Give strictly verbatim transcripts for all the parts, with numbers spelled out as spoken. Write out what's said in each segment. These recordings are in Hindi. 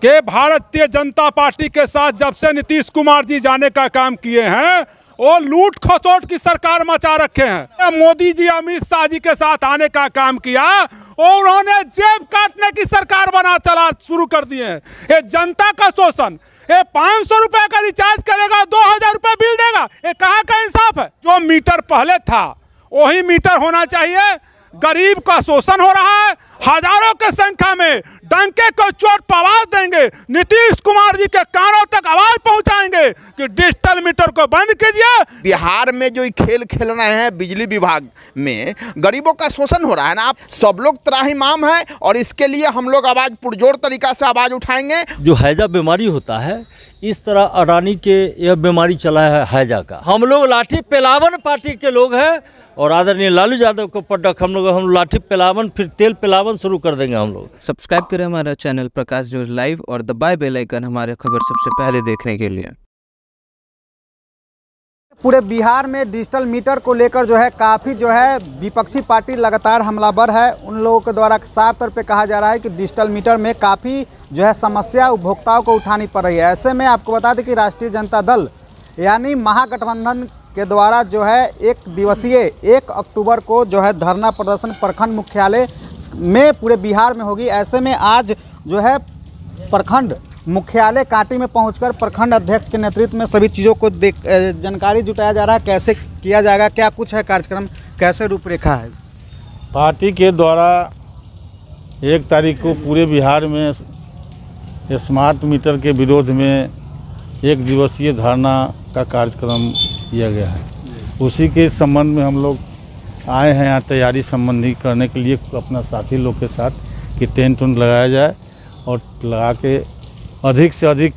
कि भारतीय जनता पार्टी के साथ जब से नीतीश कुमार जी जाने का काम किए हैं वो लूट खसोट की सरकार मचा रखे हैं। मोदी जी अमित शाह जी के साथ आने का काम किया और उन्होंने जेब काटने की सरकार बना चला शुरू कर दिए हैं। ये जनता का शोषण, ये पाँच सौ रुपए का रिचार्ज करेगा दो हजार रुपए बिल देगा, ये कहाँ का इंसाफ है? जो मीटर पहले था वही मीटर होना चाहिए। गरीब का शोषण हो रहा है, हजारों के संख्या में डंके को चोट पर आवाज देंगे, नीतीश कुमार जी के कानों तक आवाज पहुंचाएंगे कि डिजिटल मीटर को बंद कीजिए। बिहार में जो खेल खेल रहे हैं बिजली विभाग में, गरीबों का शोषण हो रहा है ना। आप सब लोग त्राहिमाम हैं और इसके लिए हम लोग आवाज पुरजोर तरीका से आवाज उठाएंगे। जो हैजा बीमारी होता है, इस तरह अडानी के यह बीमारी चला है हैजा का। हम लोग लाठी पेलावन पार्टी के लोग हैं और आदरणीय लालू यादव को पटक हम लोग हम लाठी पेलावन फिर तेल पेलावन शुरू कर देंगे। हम लोग सब्सक्राइब करें हमारा चैनल प्रकाश न्यूज लाइव और दबाए बेल आइकन हमारे खबर सबसे पहले देखने के लिए। पूरे बिहार में डिजिटल मीटर को लेकर जो है काफ़ी जो है विपक्षी पार्टी लगातार हमलावर है। उन लोगों के द्वारा साफ तौर पे कहा जा रहा है कि डिजिटल मीटर में काफ़ी जो है समस्या उपभोक्ताओं को उठानी पड़ रही है। ऐसे में आपको बता दें कि राष्ट्रीय जनता दल यानी महागठबंधन के द्वारा जो है एक दिवसीय एक अक्टूबर को जो है धरना प्रदर्शन प्रखंड मुख्यालय में पूरे बिहार में होगी। ऐसे में आज जो है प्रखंड मुख्यालय कांटी में पहुंचकर प्रखंड अध्यक्ष के नेतृत्व में सभी चीज़ों को देख जानकारी जुटाया जा रहा है। कैसे किया जाएगा, क्या कुछ है कार्यक्रम, कैसे रूपरेखा है? पार्टी के द्वारा एक तारीख को पूरे बिहार में स्मार्ट मीटर के विरोध में एक दिवसीय धरना का कार्यक्रम किया गया है। उसी के संबंध में हम लोग आए हैं यहाँ तैयारी संबंधी करने के लिए अपना साथी लोग के साथ कि टेंट उंट लगाया जाए और लगा के अधिक से अधिक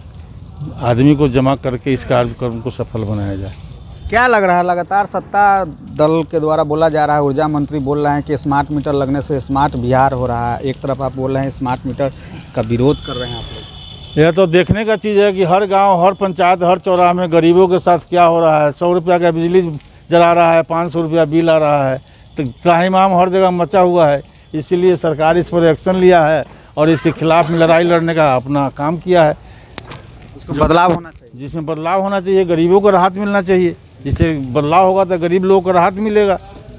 आदमी को जमा करके इस कार्यक्रम को सफल बनाया जाए। क्या लग रहा है, लगातार सत्ता दल के द्वारा बोला जा रहा है, ऊर्जा मंत्री बोल रहे हैं कि स्मार्ट मीटर लगने से स्मार्ट बिहार हो रहा है, एक तरफ आप बोल रहे हैं स्मार्ट मीटर का विरोध कर रहे हैं आप लोग। यह तो देखने का चीज़ है कि हर गांव, हर पंचायत, हर चौराहे में गरीबों के साथ क्या हो रहा है। सौ रुपया का बिजली जला रहा है, पाँच सौ रुपया बिल आ रहा है, तो त्राहिमाम हर जगह मचा हुआ है। इसीलिए सरकार इस पर एक्शन लिया है और इसके खिलाफ में लड़ाई लड़ने का अपना काम किया है। इसको बदलाव होना चाहिए, जिसमें बदलाव होना चाहिए, गरीबों को राहत मिलना चाहिए। जिससे बदलाव होगा तो गरीब लोगों को राहत मिलेगा।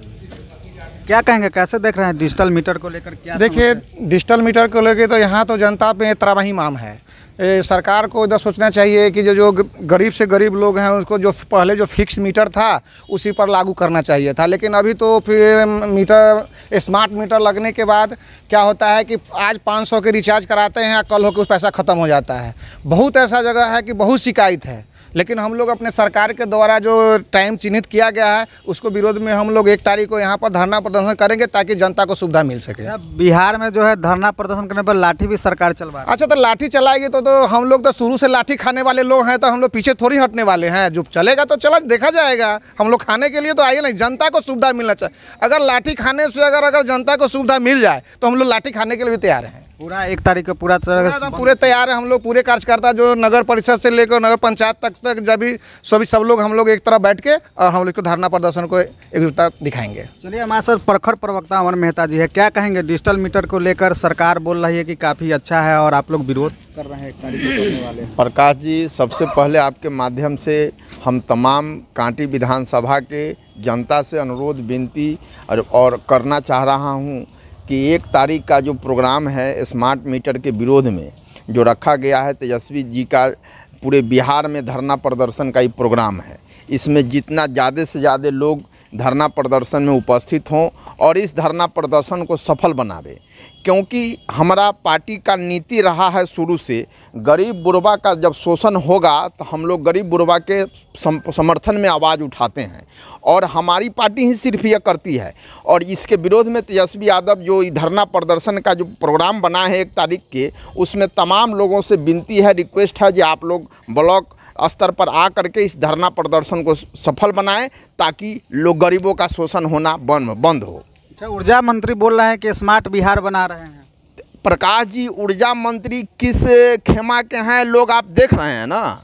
क्या कहेंगे, कैसे देख रहे हैं डिजिटल मीटर को लेकर? क्या देखिए, डिजिटल मीटर को लेकर तो यहाँ तो जनता पे त्राहिमाम है। ए, सरकार को इधर सोचना चाहिए कि जो जो गरीब से गरीब लोग हैं उसको जो पहले जो फिक्स मीटर था उसी पर लागू करना चाहिए था। लेकिन अभी तो फिर मीटर स्मार्ट मीटर लगने के बाद क्या होता है कि आज पाँच सौ के रिचार्ज कराते हैं, कल होकर उस पैसा ख़त्म हो जाता है। बहुत ऐसा जगह है कि बहुत शिकायत है। लेकिन हम लोग अपने सरकार के द्वारा जो टाइम चिन्हित किया गया है उसको विरोध में हम लोग एक तारीख को यहाँ पर धरना प्रदर्शन करेंगे ताकि जनता को सुविधा मिल सके। बिहार में जो है धरना प्रदर्शन करने पर लाठी भी सरकार चलवा रही है। अच्छा, तो लाठी चलाएगी तो, तो हम लोग तो शुरू से लाठी खाने वाले लोग हैं, तो हम लोग पीछे थोड़ी हटने वाले हैं। जो चलेगा तो चला देखा जाएगा। हम लोग खाने के लिए तो आइए नहीं, जनता को सुविधा मिलना चाहिए। अगर लाठी खाने से अगर अगर जनता को सुविधा मिल जाए तो हम लोग लाठी खाने के लिए भी तैयार हैं। पूरा एक तारीख को पूरा तरह से पूरे तैयार है हम लोग। पूरे कार्यकर्ता जो नगर परिषद से लेकर नगर पंचायत तक तक जब भी सभी सब लोग हम लोग एक तरफ बैठ के और हम लोग को धरना प्रदर्शन को एकजुटता दिखाएंगे। चलिए, हमारे साथ प्रखर प्रवक्ता अमन मेहता जी है। क्या कहेंगे, डिजिटल मीटर को लेकर सरकार बोल रही है कि काफ़ी अच्छा है और आप लोग विरोध कर रहे हैं एक तारीख को करने वाले। प्रकाश जी, सबसे पहले आपके माध्यम से हम तमाम कांटी विधानसभा के जनता से अनुरोध, विनती और, और करना चाह रहा हूँ कि एक तारीख का जो प्रोग्राम है स्मार्ट मीटर के विरोध में जो रखा गया है, तेजस्वी जी का पूरे बिहार में धरना प्रदर्शन का ही प्रोग्राम है। इसमें जितना ज़्यादा से ज़्यादा लोग धरना प्रदर्शन में उपस्थित हों और इस धरना प्रदर्शन को सफल बनावे, क्योंकि हमारा पार्टी का नीति रहा है शुरू से, गरीब बुरबा का जब शोषण होगा तो हम लोग गरीब बुरबा के समर्थन में आवाज़ उठाते हैं और हमारी पार्टी ही सिर्फ यह करती है। और इसके विरोध में तेजस्वी यादव जो धरना प्रदर्शन का जो प्रोग्राम बना है एक तारीख के, उसमें तमाम लोगों से विनती है, रिक्वेस्ट है कि आप लोग ब्लॉक स्तर पर आ करके इस धरना प्रदर्शन को सफल बनाएं ताकि लोग गरीबों का शोषण होना बंद बंद हो। अच्छा, ऊर्जा मंत्री बोल रहे हैं कि स्मार्ट बिहार बना रहे हैं। प्रकाश जी, ऊर्जा मंत्री किस खेमा के हैं लोग आप देख रहे हैं ना।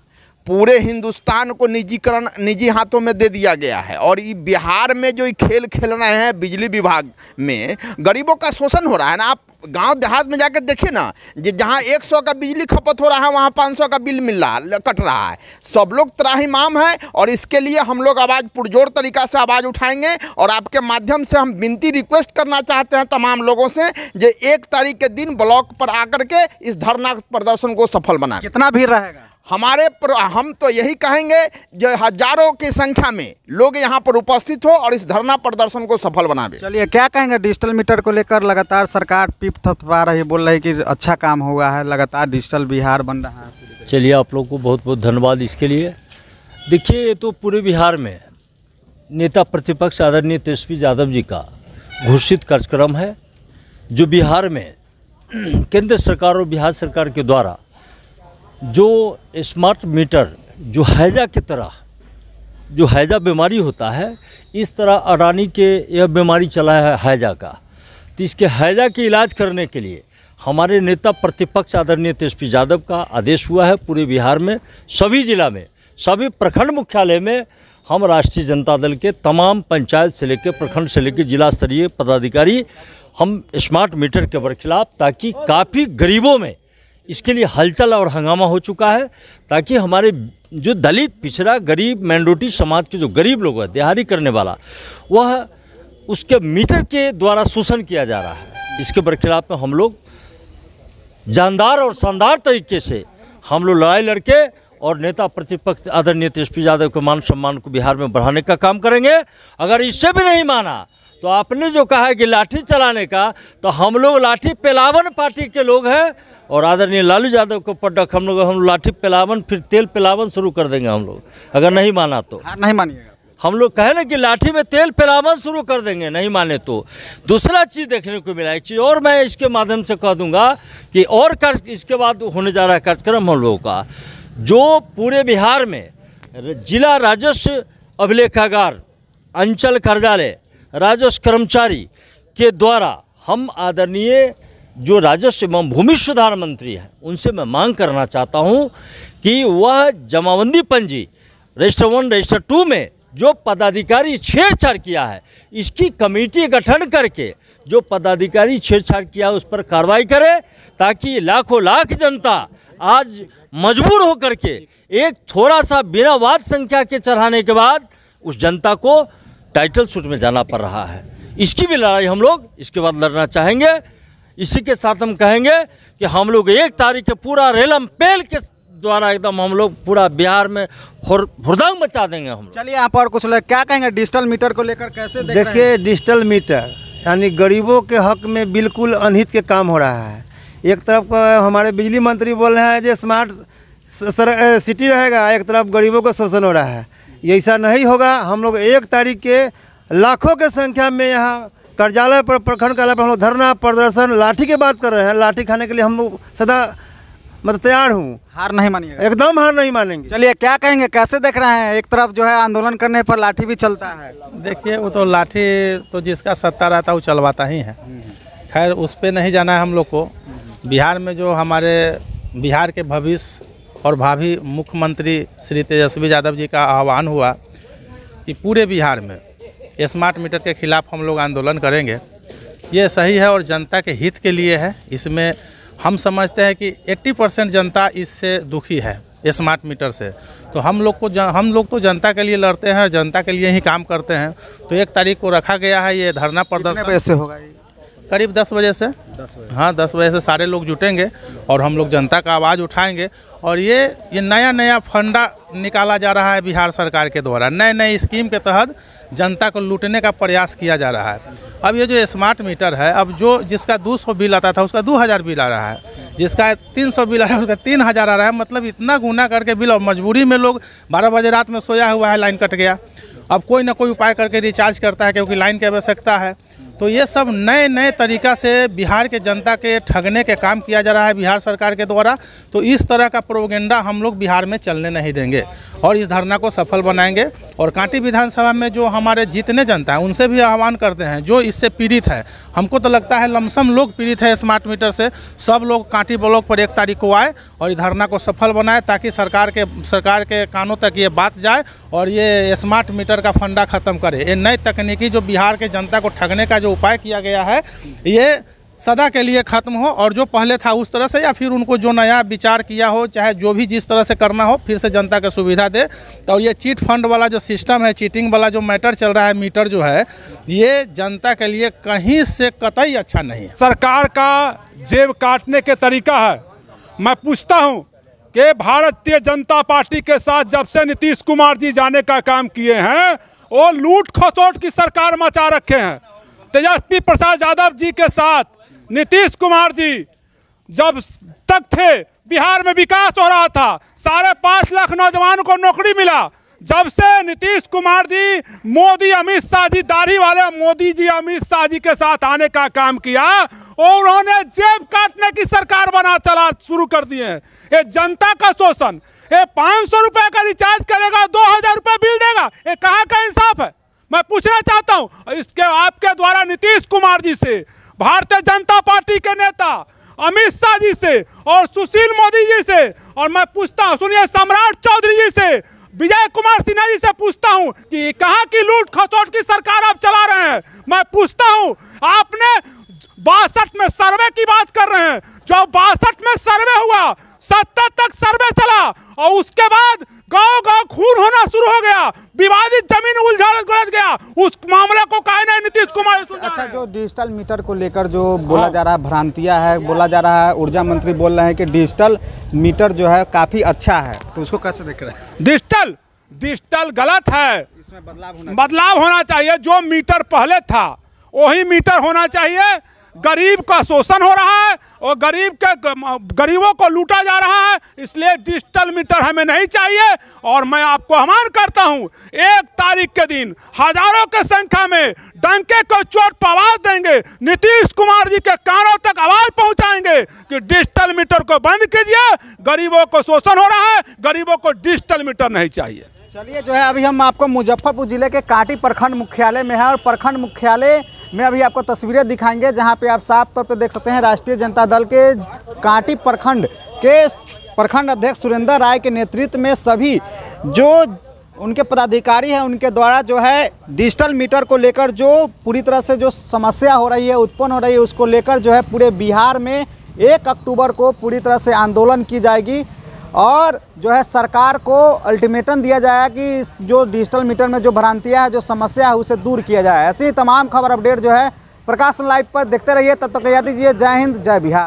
पूरे हिंदुस्तान को निजीकरण निजी हाथों में दे दिया गया है। और ये बिहार में जो ये खेल खेल रहे हैं बिजली विभाग में, गरीबों का शोषण हो रहा है ना। आप गांव देहात में जाकर देखिए ना, जे जहां एक सौ का बिजली खपत हो रहा है वहां पाँच सौ का बिल मिल रहा कट रहा है। सब लोग त्राहिमाम है और इसके लिए हम लोग आवाज़ पुरजोर तरीका से आवाज़ उठाएंगे। और आपके माध्यम से हम विनती रिक्वेस्ट करना चाहते हैं तमाम लोगों से, जो एक तारीख के दिन ब्लॉक पर आकर के इस धरना प्रदर्शन को सफल बनाएं। कितना भीड़ रहेगा? हमारे पर, हम तो यही कहेंगे जो हजारों की संख्या में लोग यहाँ पर उपस्थित हो और इस धरना प्रदर्शन को सफल बनावे। चलिए, क्या कहेंगे डिजिटल मीटर को लेकर? लगातार सरकार पीप थपथपा रही है, बोल रही है कि अच्छा काम हुआ है, लगातार डिजिटल बिहार बन रहा है। चलिए, आप लोग को बहुत बहुत धन्यवाद इसके लिए। देखिए, ये तो पूरे बिहार में नेता प्रतिपक्ष आदरणीय तेजस्वी यादव जी का घोषित कार्यक्रम है, जो बिहार में केंद्र सरकार और बिहार सरकार के द्वारा जो स्मार्ट मीटर, जो हैजा की तरह, जो हैजा बीमारी होता है, इस तरह अडानी के यह बीमारी चला है हैजा का। तो इसके हैजा के इलाज करने के लिए हमारे नेता प्रतिपक्ष आदरणीय तेजस्वी यादव का आदेश हुआ है। पूरे बिहार में सभी जिला में, सभी प्रखंड मुख्यालय में हम राष्ट्रीय जनता दल के तमाम पंचायत से लेकर प्रखंड से लेकर जिला स्तरीय पदाधिकारी हम स्मार्ट मीटर के बरखिलाफ, ताकि काफ़ी गरीबों में इसके लिए हलचल और हंगामा हो चुका है, ताकि हमारे जो दलित, पिछड़ा, गरीब, माइनॉरिटी समाज के जो गरीब लोग हैं, दिहाड़ी करने वाला, वह उसके मीटर के द्वारा शोषण किया जा रहा है। इसके बरखिलाफ में हम लोग जानदार और शानदार तरीके से हम लोग लड़ाई लड़के और नेता प्रतिपक्ष आदरणीय तेजस्वी यादव के मान सम्मान को बिहार में बढ़ाने का काम करेंगे। अगर इससे भी नहीं माना तो आपने जो कहा है कि लाठी चलाने का, तो हम लोग लाठी पेलावन पार्टी के लोग हैं और आदरणीय लालू यादव को पटक हम लोग हम लाठी पेलावन फिर तेल पेलावन शुरू कर देंगे हम लोग, अगर नहीं माना तो। हार नहीं मानिएगा? हम लोग कहे ना कि लाठी में तेल पेलावन शुरू कर देंगे, नहीं माने तो। दूसरा चीज़ देखने को मिला, एक चीज़ और मैं इसके माध्यम से कह दूंगा कि और कार्य इसके बाद होने जा रहा है कार्यक्रम हम लोगों का, जो पूरे बिहार में जिला राजस्व अभिलेखागार, अंचल कार्यालय, राजस्व कर्मचारी के द्वारा हम आदरणीय जो राजस्व एवं भूमि सुधार मंत्री हैं उनसे मैं मांग करना चाहता हूं कि वह जमाबंदी पंजी रजिस्टर वन रजिस्टर टू में जो पदाधिकारी छेड़छाड़ किया है, इसकी कमेटी गठन करके जो पदाधिकारी छेड़छाड़ किया है उस पर कार्रवाई करे, ताकि लाखों लाख जनता आज मजबूर होकर के एक थोड़ा सा बिना वाद संख्या के चढ़ाने के बाद उस जनता को टाइटल सूट में जाना पड़ रहा है। इसकी भी लड़ाई हम लोग इसके बाद लड़ना चाहेंगे। इसी के साथ हम कहेंगे कि हम लोग एक तारीख के पूरा रेलम पेल के द्वारा एकदम हम लोग पूरा बिहार में हुड़दंग मचा देंगे हम। चलिए, यहाँ पर कुछ लोग क्या कहेंगे डिजिटल मीटर को लेकर, कैसे देख रहे हैं? देखिए, डिजिटल मीटर यानी गरीबों के हक में बिल्कुल अनहित के काम हो रहा है। एक तरफ हमारे बिजली मंत्री बोल रहे हैं जो स्मार्ट सिटी रहेगा, एक तरफ गरीबों का शोषण हो रहा है। ये ऐसा नहीं होगा। हम लोग एक तारीख के लाखों के संख्या में यहाँ कार्यालय पर, प्रखंड कार्यालय पर हम लोग धरना प्रदर्शन, लाठी की बात कर रहे हैं। लाठी खाने के लिए हम लोग सदा मतलब तैयार हूँ। हार नहीं मानिएगा? एकदम हार नहीं मानेंगे। चलिए, क्या कहेंगे, कैसे देख रहे हैं? एक तरफ जो है आंदोलन करने पर लाठी भी चलता है। देखिए, वो तो लाठी तो जिसका सत्ता रहता है वो चलवाता ही है। खैर, उस पर नहीं जाना है हम लोग को। बिहार में जो हमारे बिहार के भविष्य और भावी मुख्यमंत्री श्री तेजस्वी यादव जी का आह्वान हुआ कि पूरे बिहार में स्मार्ट मीटर के खिलाफ हम लोग आंदोलन करेंगे, ये सही है और जनता के हित के लिए है। इसमें हम समझते हैं कि अस्सी परसेंट जनता इससे दुखी है स्मार्ट मीटर से। तो हम लोग को हम लोग तो जनता के लिए लड़ते हैं, जनता के लिए ही काम करते हैं। तो एक तारीख को रखा गया है ये धरना प्रदर्शन। कैसे होगा? करीब दस बजे से दस बजे हाँ दस बजे से सारे लोग जुटेंगे और हम लोग जनता का आवाज़ उठाएंगे। और ये ये नया नया फंडा निकाला जा रहा है बिहार सरकार के द्वारा, नए नए स्कीम के तहत जनता को लूटने का प्रयास किया जा रहा है। अब ये जो स्मार्ट मीटर है, अब जो जिसका दो सौ बिल आता था उसका दो हज़ार बिल आ रहा है, जिसका तीन सौ बिल आ रहा है उसका तीन हज़ार आ रहा है। मतलब इतना गुना करके बिल, और मजबूरी में लोग बारह बजे रात में सोया हुआ है, लाइन कट गया, अब कोई ना कोई उपाय करके रिचार्ज करता है क्योंकि लाइन की आवश्यकता है। तो ये सब नए नए तरीक़ा से बिहार के जनता के ठगने के काम किया जा रहा है बिहार सरकार के द्वारा। तो इस तरह का प्रोपेगेंडा हम लोग बिहार में चलने नहीं देंगे और इस धरना को सफल बनाएंगे। और कांटी विधानसभा में जो हमारे जितने जनता है उनसे भी आह्वान करते हैं जो इससे पीड़ित है, हमको तो लगता है लमसम लोग पीड़ित है स्मार्ट मीटर से, सब लोग कांटी ब्लॉक पर एक तारीख को आए और इस धरना को सफल बनाए ताकि सरकार के सरकार के कानों तक ये बात जाए और ये स्मार्ट मीटर का फंडा ख़त्म करे। ये नई तकनीकी जो बिहार के जनता को ठगने का जो उपाय किया गया है ये सदा के लिए ख़त्म हो और जो पहले था उस तरह से या फिर उनको जो नया विचार किया हो, चाहे जो भी जिस तरह से करना हो, फिर से जनता को सुविधा दे। तो ये चीट फंड वाला जो सिस्टम है, चीटिंग वाला जो मैटर चल रहा है मीटर जो है, ये जनता के लिए कहीं से कतई अच्छा नहीं है। सरकार का जेब काटने के तरीका है। मैं पूछता हूँ कि भारतीय जनता पार्टी के साथ जब से नीतीश कुमार जी जाने का काम किए हैं वो लूट खसोट की सरकार मचा रखे हैं। तेजस्वी प्रसाद यादव जी के साथ नीतीश कुमार जी जब तक थे बिहार में विकास हो रहा था, साढ़े पाँच लाख नौजवानों को नौकरी मिला। जब से नीतीश कुमार जी मोदी अमित शाह जी दाढ़ी वाले मोदी जी अमित शाह जी के साथ आने का काम किया और उन्होंने जेब काटने की सरकार बना चला शुरू कर दिए हैं। ये जनता का शोषण, ये पाँच सौ रुपये का रिचार्ज करेगा दो हजार रुपये बिल देगा, ये कहाँ का इंसाफ है? मैं पूछना चाहता हूँ इसके आपके द्वारा नीतीश कुमार जी से, भारतीय जनता पार्टी के नेता अमित शाह जी से और सुशील मोदी जी से, और मैं पूछता हूँ सुनिए सम्राट चौधरी जी से, विजय कुमार सिन्हा जी से पूछता हूँ कि कहाँ की लूट खसोट की सरकार आप चला रहे हैं। मैं पूछता हूँ आपने बासठ में सर्वे की बात कर रहे हैं, जो बासठ में सर्वे हुआ, सत्तर तक सर्वे चला और उसके बाद गांव गांव खून होना शुरू हो गया, विवादित जमीन उलझा उलझ गया, उस मामले को काहे नहीं नीतीश कुमार सुलझा। अच्छा, जो डिजिटल मीटर को लेकर जो बोला जा रहा है भ्रांतियां है, बोला जा रहा है, ऊर्जा मंत्री बोल रहे हैं कि डिजिटल मीटर जो है काफी अच्छा है, तो उसको कैसे देख रहे हैं? डिजिटल डिजिटल गलत है, इसमें बदलाव होना बदलाव होना चाहिए। जो मीटर पहले था वही मीटर होना चाहिए। गरीब का शोषण हो रहा है और गरीब के गरीबों को लूटा जा रहा है, इसलिए डिजिटल मीटर हमें नहीं चाहिए। और मैं आपको आह्वान करता हूं, एक तारीख के दिन हजारों की संख्या में डंके को चोट पर आवाज देंगे, नीतीश कुमार जी के कानों तक आवाज पहुंचाएंगे कि डिजिटल मीटर को बंद कीजिए, गरीबों को शोषण हो रहा है, गरीबों को डिजिटल मीटर नहीं चाहिए। चलिए, जो है अभी हम आपको मुजफ्फरपुर जिले के कांटी प्रखंड मुख्यालय में है और प्रखंड मुख्यालय में अभी आपको तस्वीरें दिखाएंगे जहां पे आप साफ तौर पे देख सकते हैं राष्ट्रीय जनता दल के कांटी प्रखंड के प्रखंड अध्यक्ष सुरेंद्र राय के नेतृत्व में सभी जो उनके पदाधिकारी हैं उनके द्वारा जो है डिजिटल मीटर को लेकर जो पूरी तरह से जो समस्या हो रही है, उत्पन्न हो रही है, उसको लेकर जो है पूरे बिहार में एक अक्टूबर को पूरी तरह से आंदोलन की जाएगी और जो है सरकार को अल्टीमेटम दिया जाएगा कि जो डिजिटल मीटर में जो भ्रांतियां है, जो समस्या है, उसे दूर किया जाए। ऐसी ही तमाम खबर अपडेट जो है प्रकाश लाइव पर देखते रहिए। तब तक याद दीजिए, जय हिंद, जय बिहार।